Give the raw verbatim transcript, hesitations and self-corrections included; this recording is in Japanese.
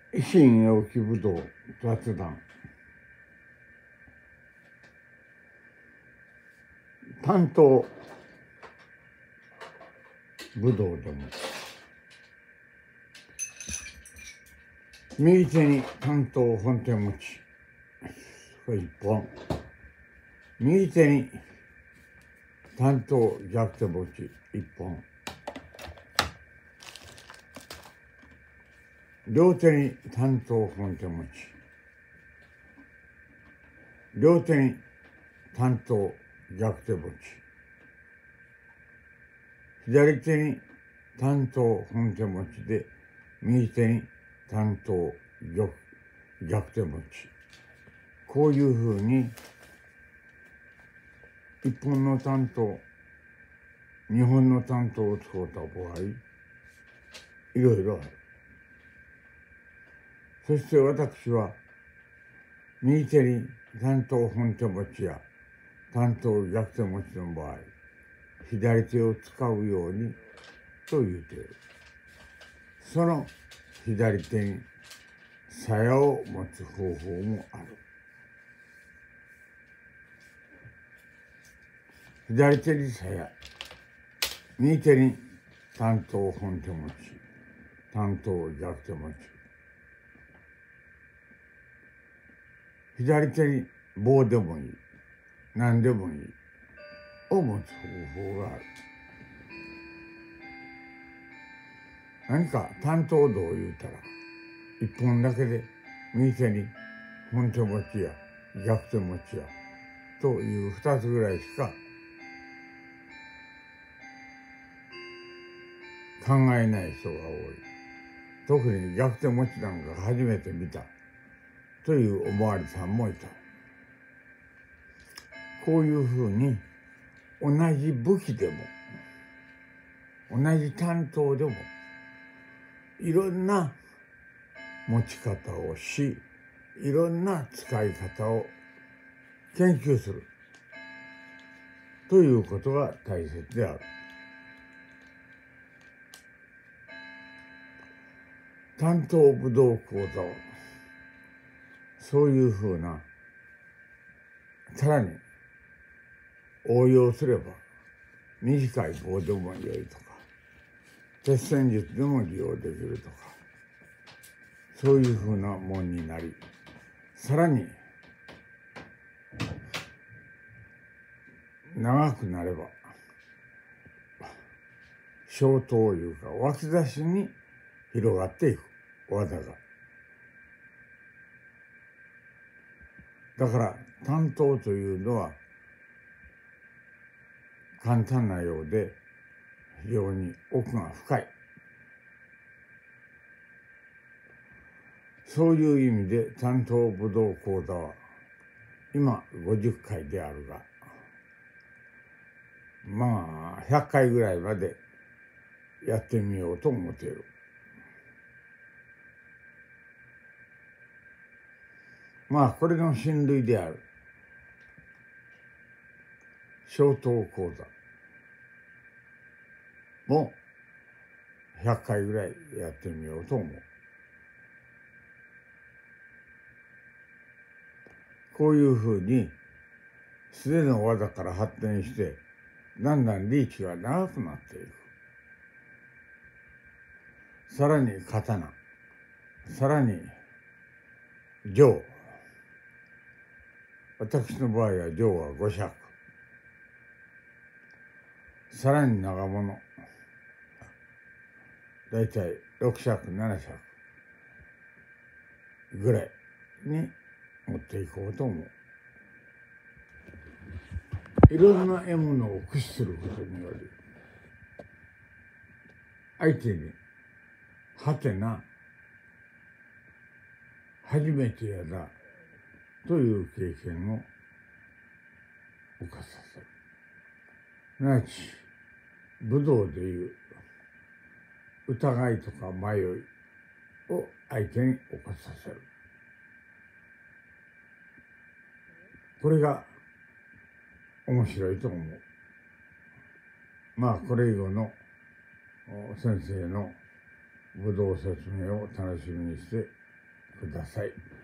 維新陽気武道雑談担当武道でも右手に担当本手持ちこれ一本、右手に担当逆手持ち一本、両手に担当本手持ち、両手に担当逆手持ち、左手に担当本手持ちで右手に担当 逆, 逆手持ち、こういうふうに一本の担当、二本の担当を使った場合、いろいろある。そして私は右手に担当本手持ちや担当逆手持ちの場合、左手を使うようにと言うている。その左手に鞘を持つ方法もある。左手に鞘、右手に担当本手持ち、担当逆手持ち。左手に棒でもいい、何でもいいを持つ方法がある。何か担当道を言うたら、一本だけで右手に本手持ちや逆手持ちやという二つぐらいしか考えない人が多い。特に逆手持ちなんか初めて見たというおまわりさんもいた。こういうふうに同じ武器でも同じ担当でもいろんな持ち方をし、いろんな使い方を研究するということが大切である。担当武道講座をそういうふうな、さらに応用すれば短い棒でも良いとか、鉄戦術でも利用できるとか、そういうふうなもんになり、さらに長くなれば小刀いうか脇差しに広がっていく技が。だから担当というのは簡単なようで非常に奥が深い。そういう意味で担当武道講座は今ごじゅっかいであるが、まあひゃっかいぐらいまでやってみようと思っている。まあこれの親類である小刀講座もひゃっかいぐらいやってみようと思う。こういうふうに素手の技から発展してだんだんリーチが長くなっていく。さらに刀、さらに杖。私の場合は杖はご尺。さらに長物、だいたいろく尺、なな尺ぐらいに持っていこうと思う。いろんな獲物を駆使することにより、相手にはてな、初めてやだという経験を犯させる。すなわち武道でいう疑いとか迷いを相手に犯させる。これが面白いと思う。まあこれ以後の先生の武道説明を楽しみにしてください。